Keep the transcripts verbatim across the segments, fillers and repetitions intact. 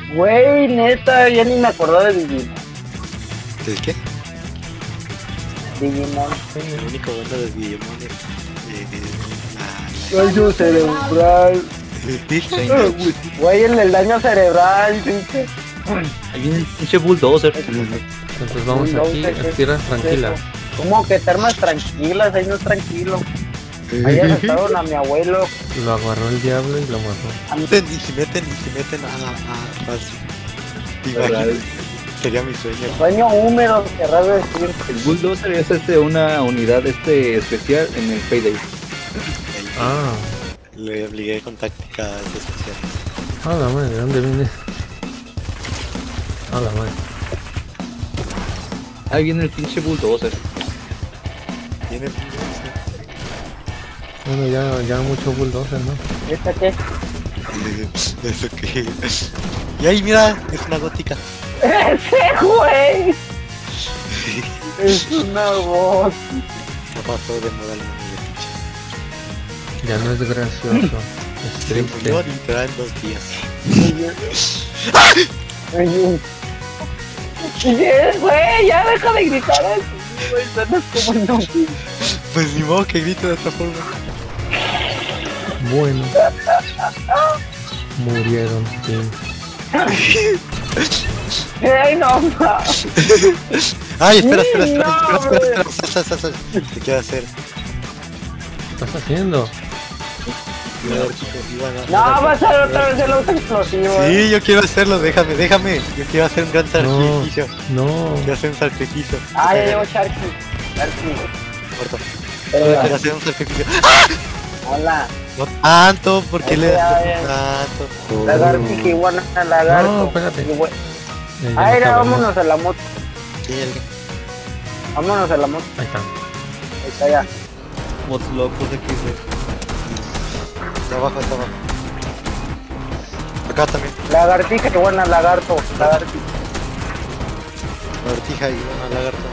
Güey, neta, ya ni me acordaba de Digimon. ¿El qué? Digimon. El único bueno de Digimon es... Daño cerebral. Güey, el del daño cerebral, dice. Ahí viene el pinche bulldozer. Entonces vamos aquí a tierras tranquilas. ¿Cómo que termas tranquilas? Ahí no es tranquilo. Ahí arrestaron a mi abuelo. Lo agarró el diablo y lo mató. Meten y se meten y se meten a... a fácil. ¿Te imaginas? Sería mi sueño. Sueño húmedo, querrás decir. El bulldozer es este, una unidad este especial en el Payday. Ah. Le obligué con tácticas especiales. A la madre, ¿de dónde viene? A la madre. Ahí viene el pinche bulldozer. Viene... Bueno, ya, ya mucho bulldozer, ¿no? ¿Esta qué? Eso que... Y ahí mira, es una gótica. ¡Ese güey! Es una voz. No pasó de moda el mundo de Ya no es gracioso. Es Se triste. murió literal en dos días. Güey, ya deja de gritar así, güey, suenas como no. Pues ni modo que grito de otra forma. Bueno. Murieron, sí. ¡Ey, no mames! Ay, espera, espera, espera, No, espera, espera, güey. espera, sal, sal, sal, sal. ¿Qué quiero hacer? ¿Qué estás haciendo? No, va a ser otra vez el auto explosivo. Sí, yo quiero hacerlo, déjame, déjame. Yo quiero hacer un gran sacrificio. No. Quiero hacer un sacrificio. Ah, ya llevo Sharky. Sharky. Muerto. Hola. Quiero hacer un sacrificio. Hola. No tanto, ¿por qué le Ya, das ya. tanto? Lagartija, iguana, lagarto. No, espérate. Igual- Ya, ya Ah, no era, cabe, vámonos a la moto. Sí, alguien. Vámonos a la moto. ¿no? Ahí está. Ahí está ya. Mods locos de X D. Está abajo, está abajo. Acá también. Lagartija, iguana, lagarto. Lagartija. Lagartija y una lagarto.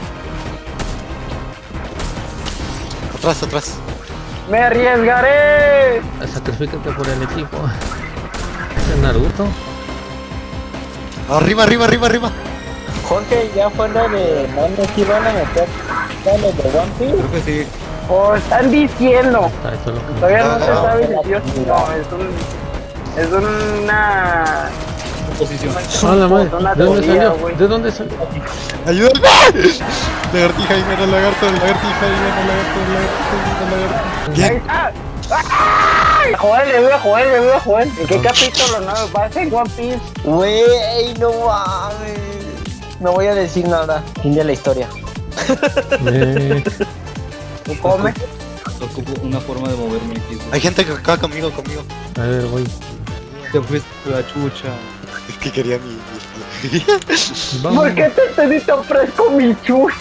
Atrás, atrás. ¡Me arriesgaré! Sacrifícate por el equipo. ¿Es Naruto? Arriba, arriba, arriba, arriba. Jorge, ya fuera de dónde sí van a meter los de One Piece. Creo que sí. O están diciendo. Ah, eso es lo que me... Todavía no se No. sabe si sí o si no. Es un. Es una. Posición. ¡Ah, la madre! Una ¿De dónde teoría, salió? güey. ¿De dónde salió? ¡Ayúdame! Lagartija y menos lagarto, lagartija y menos lagarto, lagartija y menos lagarto. Ahí Bien. está. ¡Ay! Joder, le veo a Joel, le veo a Joel. ¿En qué capítulo no va a ser One Piece? Wey, no mames. No voy a decir nada. Fin de la historia. Eh, ¿Tú comes? Ocupo una forma de moverme aquí. Hay gente que acaba conmigo, conmigo. a ver, voy. Te fuiste la chucha. Es que quería mi... mi- Vamos. ¿Por qué te pedí tan fresco mi chuch?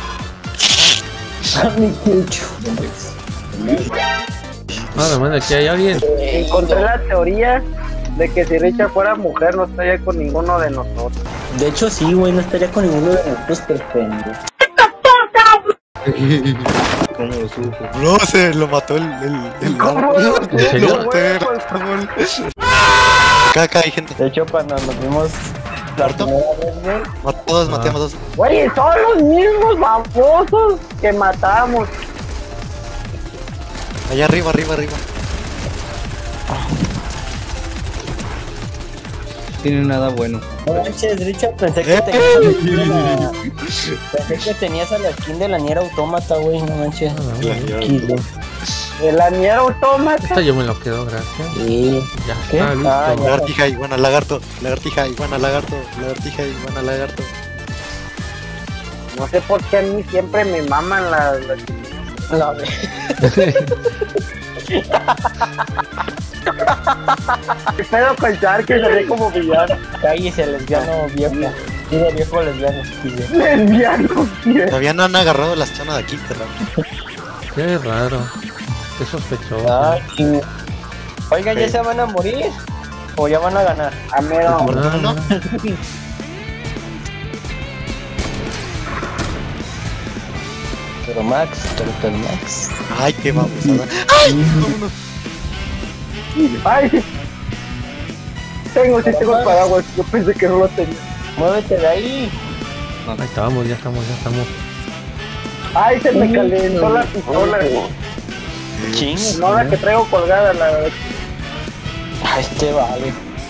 Mi cucho. Ah, la madre, aquí hay alguien. Encontré la teoría de que si Richard fuera mujer no estaría con ninguno de nosotros. De hecho, sí, güey, no estaría con ninguno de nosotros, perfecto. ¿Cómo lo supo? No, se lo mató el... el, el ¿Cómo lo supo, ¿En serio? Lo maté, güey? árbol. Acá, acá hay gente. De hecho, cuando nos vimos la ¿Muerto? primera vez, güey, Maté a dos, maté a dos. Güey, son los mismos babosos que matamos. Allá arriba, arriba, arriba. No tiene nada bueno. no manches, Richard, pensé que Eh. tenías a la skin de la... Pensé que tenías a la skin de la Nier Automata, güey, no manches. Ah, la madre. Kilo. De la Nier Automata. Esta yo me lo quedo, gracias. Sí. Ya ¿Qué? está listo. Ah, ya. Lagartija, iguana, lagarto. Lagartija, iguana, lagarto. Lagartija, iguana, lagarto. No sé por qué a mí siempre me maman las... las... La... ¿Qué pedo con Sharky? Se ve como villano. Cállese, lesbiano viejo. Digo viejo lesbiano. Sí, sí. Lesbiano, tío. Todavía no han agarrado la zona de aquí, qué raro. Qué raro. Qué sospechoso. Ah, sí. Oigan, ¿ya se van a morir? ¿O ya van a ganar? Amero. ¿Muerto uno? Pero Max, pero el Max. Ay, qué vamos a dar. ¡Ay! Vámonos. Ay, tengo, sí tengo el paraguas. Yo pensé que no lo tenía. Muévete de ahí. Ahí estamos, ya estamos, ya estamos. Ay, se me calentó la pistola. Ching. No la que traigo colgada, la verdad. Ah, este vale.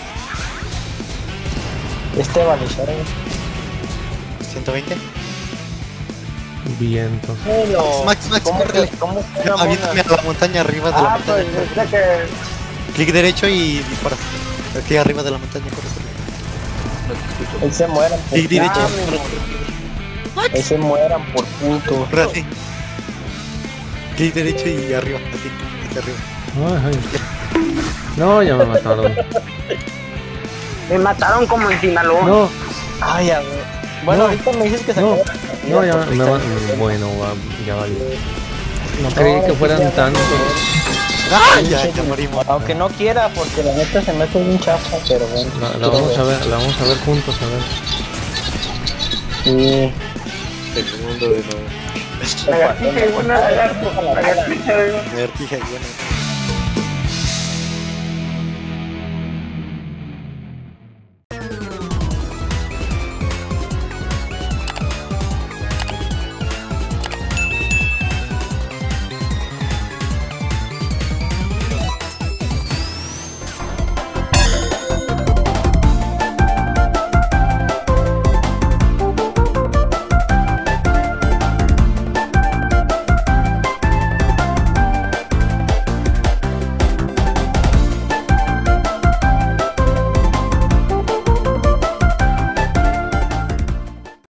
Este vale, Sharon. ciento veinte. Vientos. Pero, Max, Max, ¿cómo córrele. que- ¿Cómo que una Aviéntame a la montaña arriba de la Ah, pues montaña. es de que. Clic derecho y dispara. Aquí arriba de la montaña, corre, corre. No te escucho. Él se mueran por Clic derecho. puto. Él se mueran por puto. Corre así. Clic derecho y arriba, así, hacia arriba. Ay, ay. No, ya me mataron. Me mataron como en Sinaloa. No, Ay, a ver. Bueno, No. ahorita me dices que se no, acabó. no, ya me van. Bueno, va- ya valió. No creí que fueran tantos. ¡Ah! Ya, ya morimos. Aunque no quiera, porque la neta se me hace bien chafa, pero bueno. La, la vamos a ver, la vamos a ver juntos, a ver. Sí. Segundo de nuevo. Lagartija y buena lagarto. Lagartija y buena. Lagartija y bueno.